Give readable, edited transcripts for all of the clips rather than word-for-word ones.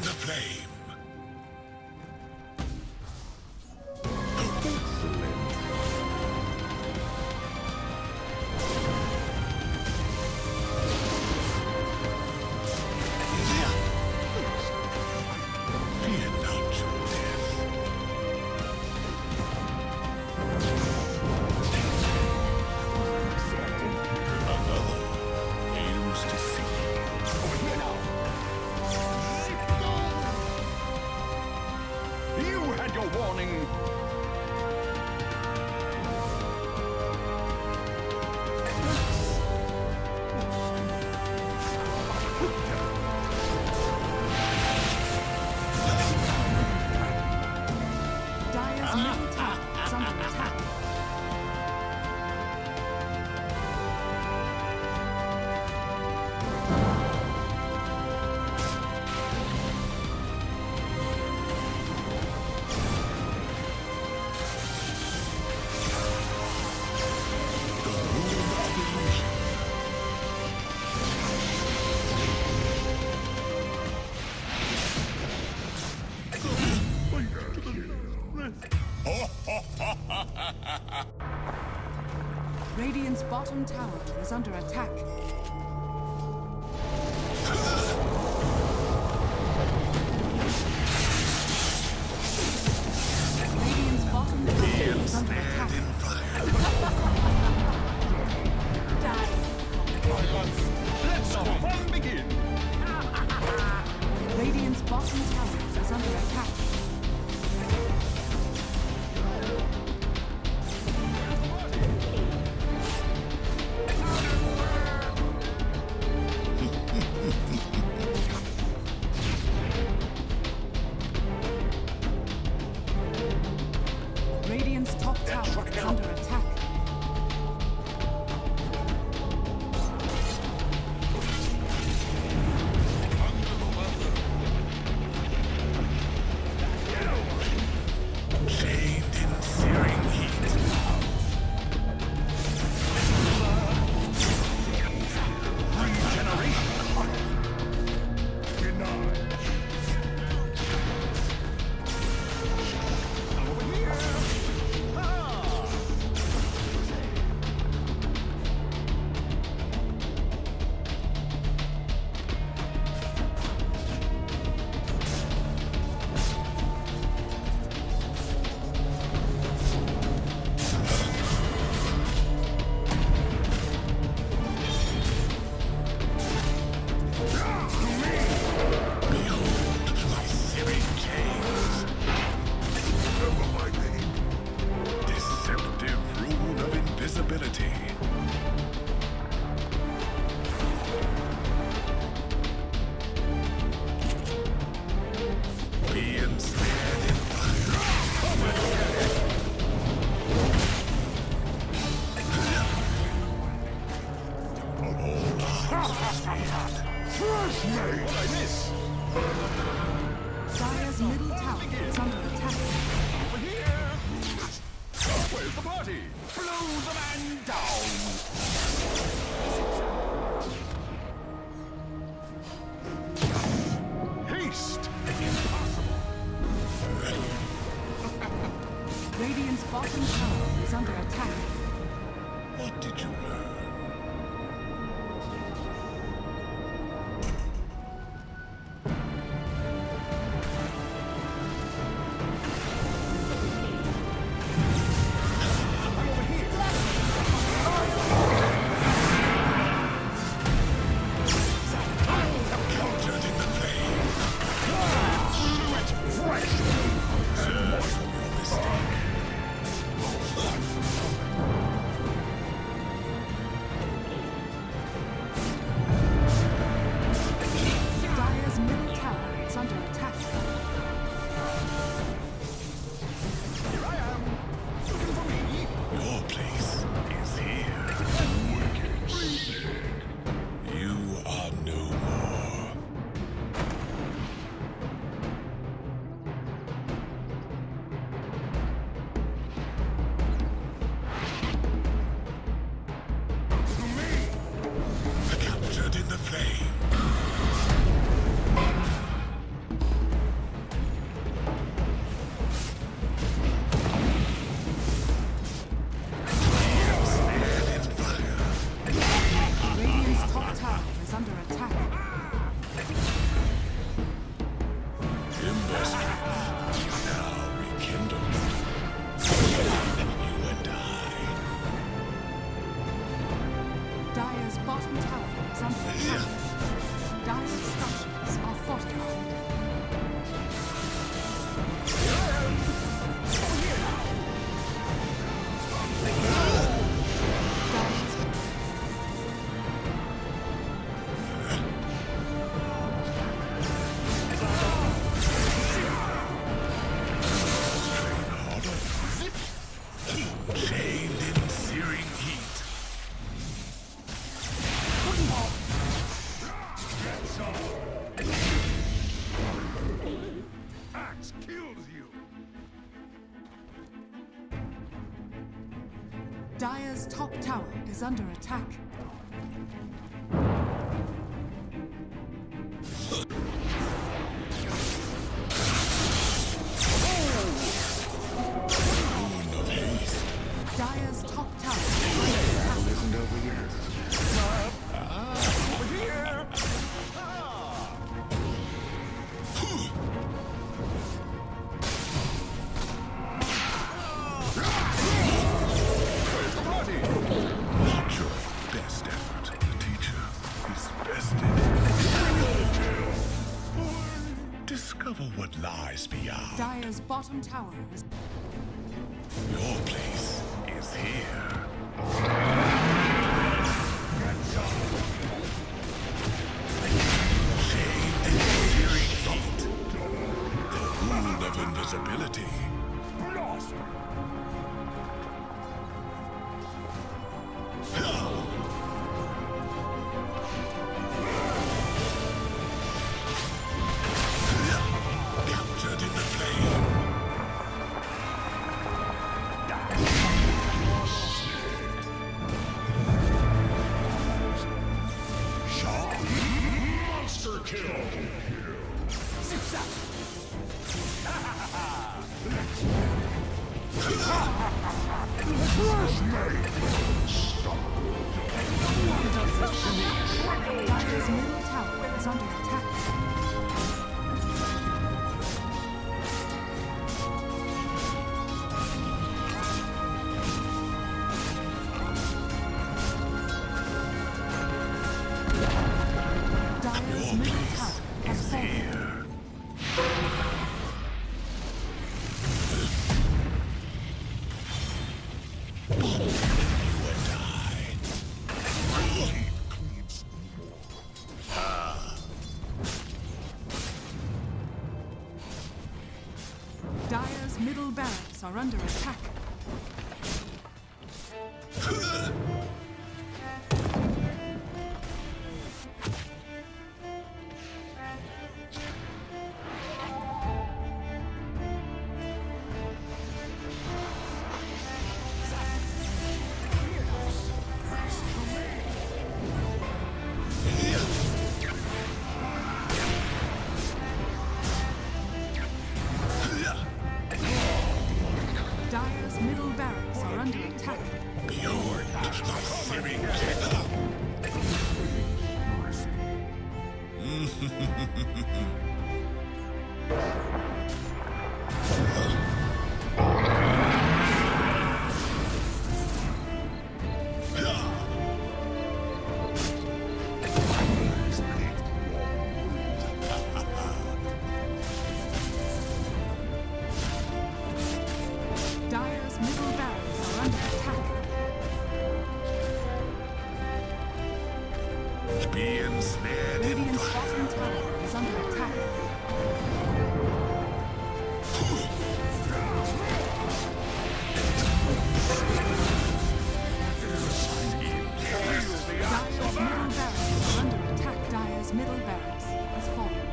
the flame. Fear not your death. Another aims to see. Over here now. You had your warning. Dire's middle tower is under attack. Radiant's bottom tower is under attack. Radiant's bottom tower is under attack. Let's the fun begin. Radiant's bottom tower is under attack. Radiant's top tower is under attack. Chained in searing heat. Dire's middle tower is under attack. Over here. Where's the party? Blow the man down. Haste. Impossible. Radiant's bottom tower is under attack. What did you learn? Captured in the flame. Learn from your mistake. Dire's middle tower is under attack. Here I am. Looking for me. Your place is here. Wicked sick. You are no more. Captured in the flame. Dire's top tower is under attack. Dire's top tower Isn't over yet. Over here! Where's the party? Not your best effort. The teacher is bested. Discover what lies beyond. Dire's bottom tower is Your place is here. Shade and searing heat. The rule of invisibility. Captured in the flame. Monster kill! Dire's middle tower is under attack. Dire's middle tower has fallen. Dire's middle barracks are under attack. Dire's middle barracks are under attack. Behold my searing killer. Dire's middle barracks are under attack. Be ensnared in Radiant's fire. bottom tower is under attack. Dire's middle barracks is under attack. Dire's middle barracks has fallen.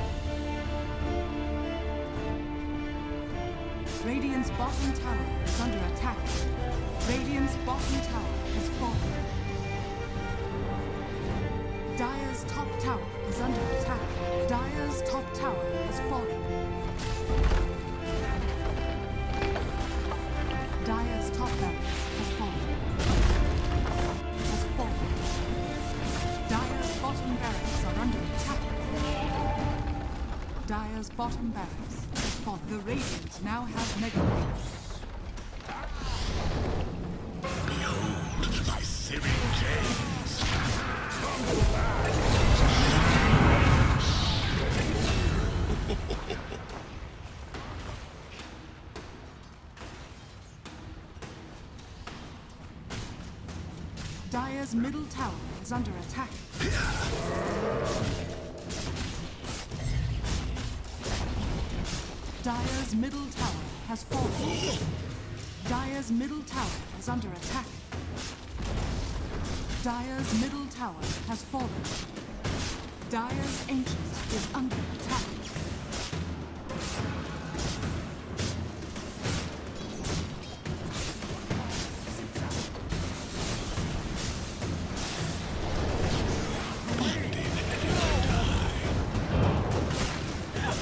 Radiant's bottom tower is under attack. Radiant's bottom tower has fallen. Dire's top tower is under attack. Dire's top tower has fallen. Dire's top barracks has fallen. Has fallen. Dire's bottom barracks are under attack. Dire's bottom barracks has fallen. The Radiant now have Mega Wave. Behold my searing chains. Dire's middle tower is under attack. Dire's middle tower has fallen. Dire's middle tower is under attack. Dire's middle tower has fallen. Dire's Ancient is under attack.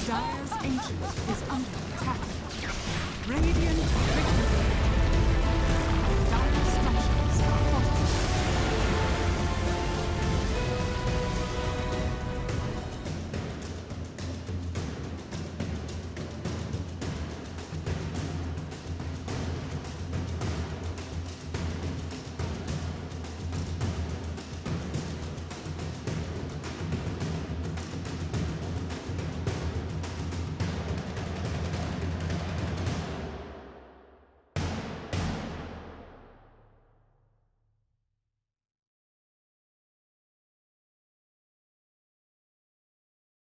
Dire's Ancient is under attack. Radiant victory.